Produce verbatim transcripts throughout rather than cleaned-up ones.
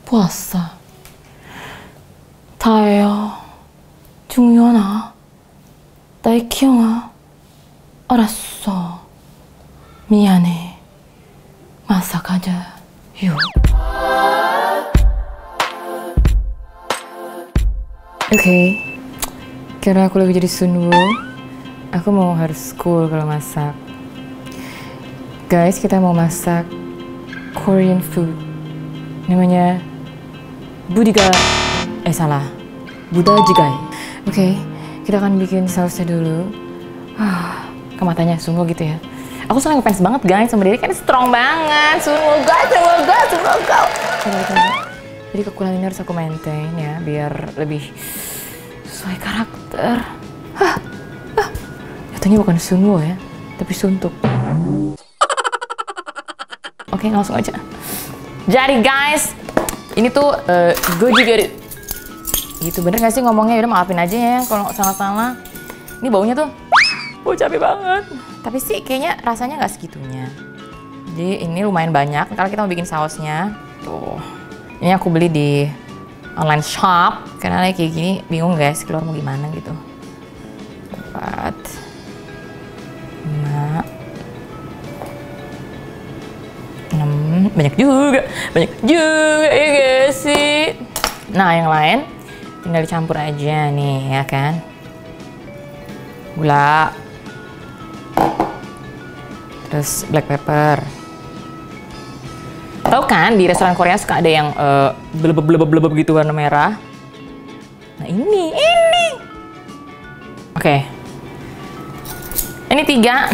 puasa. 다예요. 중요하나? 나의 키영아. 알았어. 미안해. 마sak aja. Yuk. Oke, okay. Karena aku lagi jadi sunwoo, aku mau harus cool kalau masak. Guys, kita mau masak Korean food. Namanya budiga, eh salah, budajigae. Oke, okay. Kita akan bikin sausnya dulu. Ah, ke matanya sunwoo gitu ya. Aku sangat ngefans banget guys sama dia, kan strong banget. Sunwoo guys, sunwoo guys, sunwoo guys. Coba kita lihat. Jadi kekuatan ini harus aku maintain ya, biar lebih sesuai karakter. Hah, hah. Katanya bukan sunwoo ya, tapi suntuk. Oke, langsung aja. Jadi guys, ini tuh uh, goji gari. Gitu bener gak sih ngomongnya? Udah maafin aja ya kalau salah-salah. Ini baunya tuh, bau capek banget. Tapi sih kayaknya rasanya nggak segitunya. Jadi ini lumayan banyak. Kalau kita mau bikin sausnya, tuh. Ini aku beli di online shop. Karena kayak gini bingung guys, keluar mau gimana gitu. Empat, lima, enam, banyak juga, banyak juga ya guys sih. Nah yang lain tinggal dicampur aja nih ya kan. Gula. Terus black pepper. Tahu kan di restoran Korea suka ada yang uh, blebeb-blebeb gitu warna merah. Nah ini, ini. Oke. Okay. Ini tiga.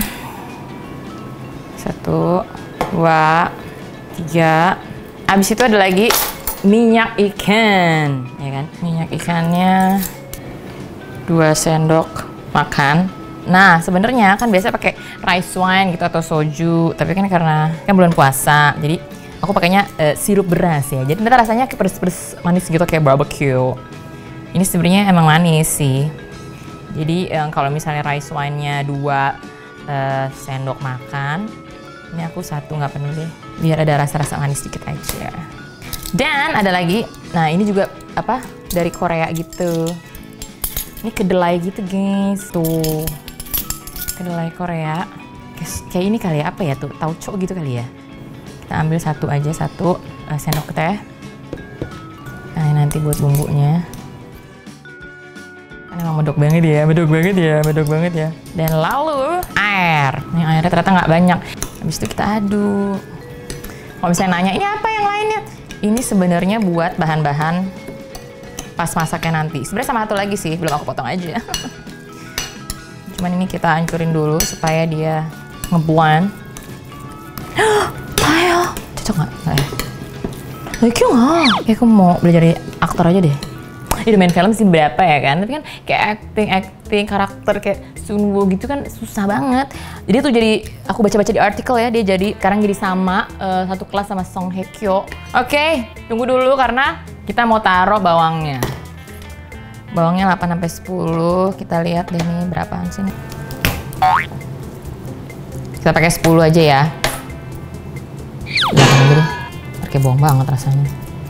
Satu, dua, tiga. Abis itu ada lagi minyak ikan, ya kan? Minyak ikannya dua sendok makan. Nah, sebenarnya kan biasa pakai rice wine gitu atau soju, tapi kan karena kan bulan puasa, jadi aku pakainya uh, sirup beras ya. Jadi nanti rasanya kayak pedes-pedes manis gitu kayak barbecue. Ini sebenarnya emang manis sih. Jadi um, kalau misalnya rice wine-nya dua uh, sendok makan, ini aku satu nggak penuh deh, biar ada rasa-rasa manis dikit aja. Dan ada lagi, nah ini juga apa dari Korea gitu. Ini kedelai gitu guys, tuh. Kedelai Korea kayak ini kali ya, apa ya tuh, tauco gitu kali ya. Kita ambil satu aja, satu uh, sendok teh. Nah nanti buat bumbunya. Kan emang medok banget ya, medok banget ya, medok banget ya. Dan lalu air. Ini airnya ternyata nggak banyak. Habis itu kita aduk. Kalau misalnya nanya ini apa yang lainnya, ini sebenarnya buat bahan-bahan pas masaknya nanti. Sebenarnya sama satu lagi sih, belum aku potong aja. Cuman ini kita hancurin dulu supaya dia ngeblend. Tayo, cocok nggak? Nggak ya? Lagi nggak? Kayak aku mau belajar jadi aktor aja deh. Ini udah main film sih berapa ya kan? Tapi kan kayak acting, acting karakter kayak sunwoo gitu kan susah banget. Jadi tuh jadi aku baca-baca di artikel ya, dia jadi sekarang jadi sama uh, satu kelas sama Song Hye Kyo. Oke, okay, tunggu dulu karena kita mau taruh bawangnya. Bawangnya delapan sampai sepuluh, kita lihat deh nih berapaan sih nih. Kita pakai sepuluh aja ya. Jangan aja deh, pakai bawang banget rasanya.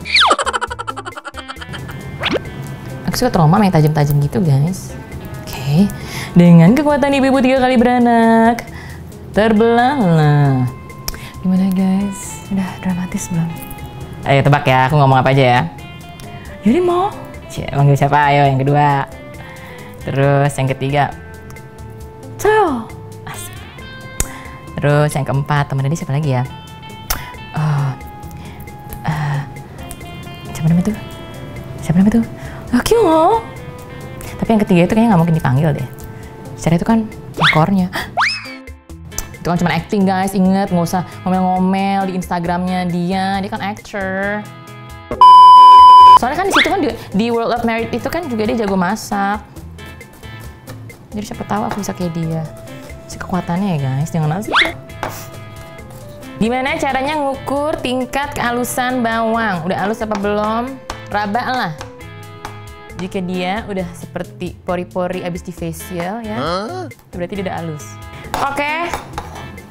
Aku suka trauma main tajam-tajam gitu guys. Oke, okay. Dengan kekuatan ibu-ibu tiga kali beranak, terbelahlah. Gimana guys? Udah dramatis belum? Ayo tebak ya, aku ngomong apa aja ya. Jadi mau? Manggil siapa? Ayo yang kedua. Terus yang ketiga. Tayo. Asik. Terus yang keempat, temen dia siapa lagi ya? Oh. Uh, siapa namanya tuh? Siapa namanya tuh? Akyo. Tapi yang ketiga itu kayaknya nggak mungkin dipanggil deh. Secara itu kan ekornya. Itu kan cuma acting guys, inget nggak usah ngomel-ngomel di Instagramnya dia. Dia kan actor. Soalnya kan di situ kan di, di World of Merit itu kan juga dia jago masak. Jadi siapa tahu aku bisa kayak dia. Si kekuatannya ya guys, jangan asik. Gimana caranya ngukur tingkat kehalusan bawang? Udah halus apa belum? Raba lah. Jika dia udah seperti pori-pori abis di facial ya, huh? Berarti dia udah halus. Oke. Okay.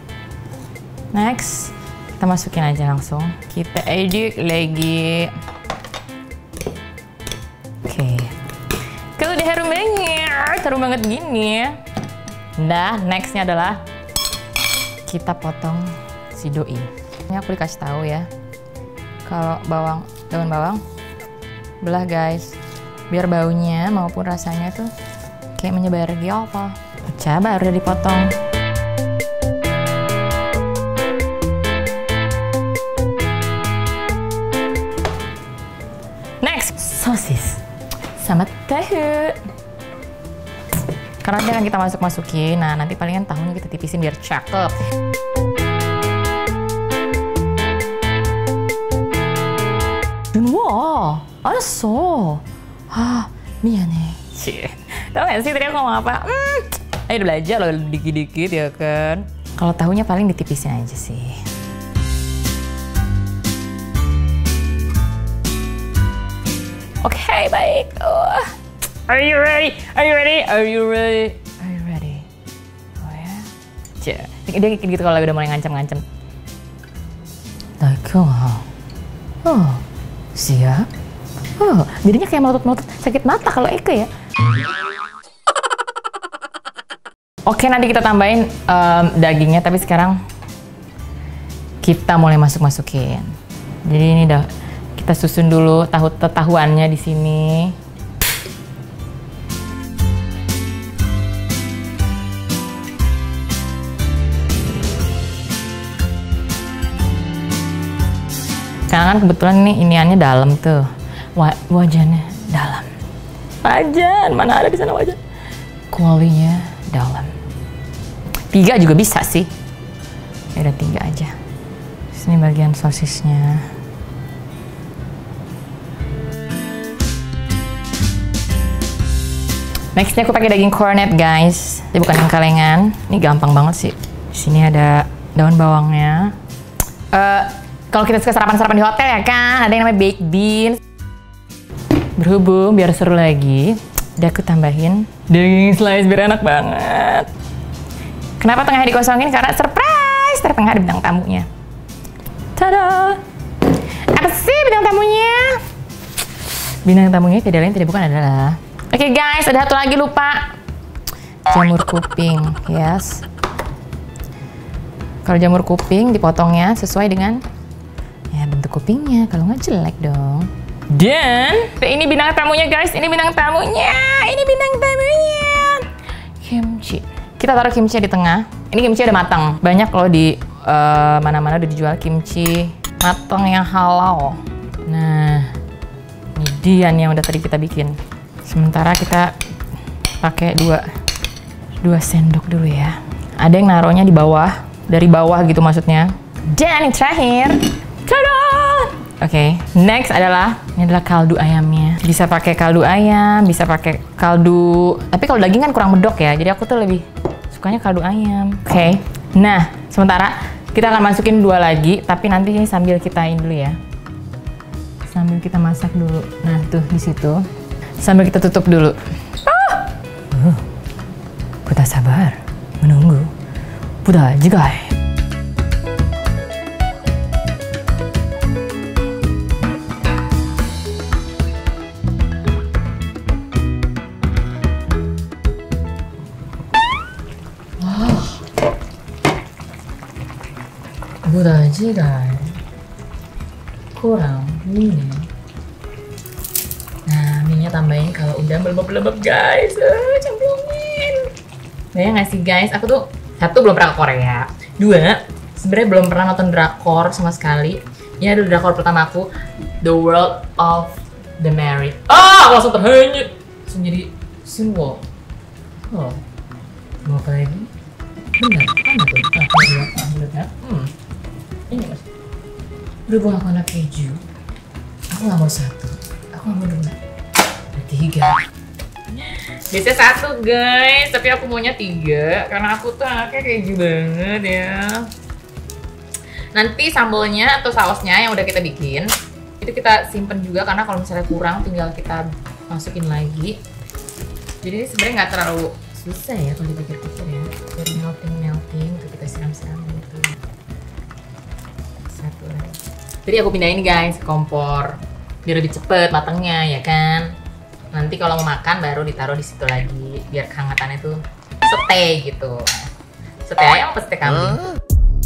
Next, kita masukin aja langsung. Kita aduk lagi. harum banget, harum banget gini. Nah, nextnya adalah kita potong si doi. Ini aku dikasih tahu ya, kalau bawang, daun bawang belah guys, biar baunya maupun rasanya tuh kayak menyebar gitu. Pecah baru udah dipotong. Next, sosis sama tahu. Karena dia kan kita masuk-masukin, nah nanti palingan tahunya kita tipisin biar cakep. Dan wow, 알았어. Ah, 미안해. Cie. Tahu gak sih tadi aku ngomong apa? Hmm, ayo belajar loh dikit-dikit ya kan. Kalau tahunya paling ditipisin aja sih. Oke, okay, baik. Oh. Are you ready? Are you ready? Are you ready? Are you ready? Oh ya. Cie. Dia kayak gitu kalau udah mulai ngancam-ngancam. D'accord. Oh, siap. Oh, jadinya kayak melotot-melotot sakit mata kalau Eke ya. Oke, nanti kita tambahin um, dagingnya, tapi sekarang kita mulai masuk-masukin. Jadi ini udah kita susun dulu tahu tahuannya di sini. Karena kan kebetulan nih iniannya dalam tuh. Wajannya dalam. Wajan, mana ada di sana wajan? Kualinya dalam. Tiga juga bisa sih. Ya udah tiga aja. Sini bagian sosisnya. Nextnya aku pakai daging cornet guys. Ini bukan yang kalengan. Ini gampang banget sih. Di sini ada daun bawangnya. Uh, kalau kita suka sarapan-sarapan di hotel ya kan, ada yang namanya baked beans. Berhubung biar seru lagi, udah aku tambahin daging slice biar enak banget. Kenapa tengahnya dikosongin? Karena surprise, tertengah ada bintang tamunya. Tada! Apa sih bintang tamunya? Bintang tamunya tidak lain tidak bukan adalah. Oke okay guys, ada satu lagi lupa. Jamur kuping, yes. Kalau jamur kuping dipotongnya sesuai dengan ya bentuk kupingnya, kalau nggak jelek dong. Dan ini bintang tamunya guys, ini bintang tamunya, ini bintang tamunya. Kimchi. Kita taruh kimchi di tengah. Ini kimchi udah matang. Banyak loh di mana-mana uh, udah dijual kimchi matang yang halal. Nah, ini dia nih yang udah tadi kita bikin. Sementara kita pakai dua dua sendok dulu ya. Ada yang naruhnya di bawah, dari bawah gitu maksudnya. Dan yang terakhir, tada! Oke, okay, next adalah ini adalah kaldu ayamnya. Bisa pakai kaldu ayam, bisa pakai kaldu. Tapi kalau daging kan kurang medok ya. Jadi aku tuh lebih sukanya kaldu ayam. Oke. Okay. Nah, sementara kita akan masukin dua lagi, tapi nanti ini sambil kita ini dulu ya. Sambil kita masak dulu. Nah, tuh di situ. Sambil kita tutup dulu. Ah! Uh, kita sabar menunggu. Buddha juga. Buddha jigai kurang mie. Nah, minyak tambahin kalau udah melebab-lebab guys. Uh, cemplungin. Bayang nggak sih guys? Aku tuh satu belum pernah ke Korea. Dua, sebenarnya belum pernah nonton drakor sama sekali. Ini adalah drakor pertama aku, The World of the Married. Ah, langsung terhanyut. Langsung jadi Sunwo. Oh, mau apa lagi? Benar, mana tuh? Ah, dua, ah, benar. Hmm. Ini mas, berhubung aku anak keju, aku nggak mau satu, aku nggak mau dua, ada tiga. Biasanya satu guys, tapi aku maunya tiga karena aku tuh anaknya keju banget ya. Nanti sambalnya atau sausnya yang udah kita bikin itu kita simpen juga karena kalau misalnya kurang tinggal kita masukin lagi. Jadi sebenarnya nggak terlalu susah ya kalau dipikir-pikir ya. Biar melting melting, tuh kita siram-siram gitu. Satu lagi. Jadi aku pindahin guys ke kompor biar lebih cepet matangnya ya kan. Nanti kalau mau makan baru ditaruh di situ lagi biar kehangatannya tuh stay gitu. Stay ayam apa stay kambing? Huh?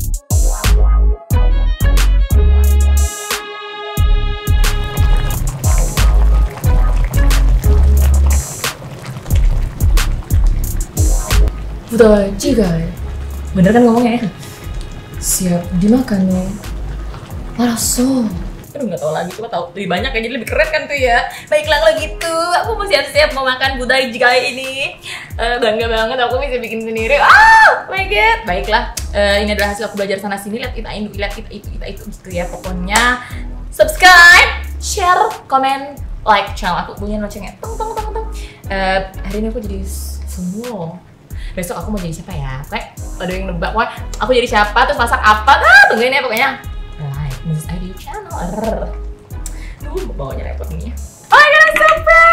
Udah juga, bener kan ngomongnya? Siap dimakan nih. Langsung. Aduh nggak tahu lagi, cuma tahu lebih banyak ya, jadi lebih keren kan tuh ya. Baiklah kalau gitu, aku mau siap-siap mau makan budai jika ini. Uh, bangga banget aku bisa bikin sendiri. Ah, my god. Baiklah, uh, ini adalah hasil aku belajar sana sini. Lihat kita ini, lihat kita itu, kita itu gitu ya. Pokoknya subscribe, share, comment, like channel aku, bunyiin loncengnya. Tung tung tung tung. Uh, hari ini aku jadi semua. Besok aku mau jadi siapa ya? Kayak ada yang nebak, wah aku jadi siapa, terus masak apa? Ah, tungguin ya pokoknya. Like Missus Ayu channel. Duh, bawanya repot nih ya. Oh my god, I'm so proud!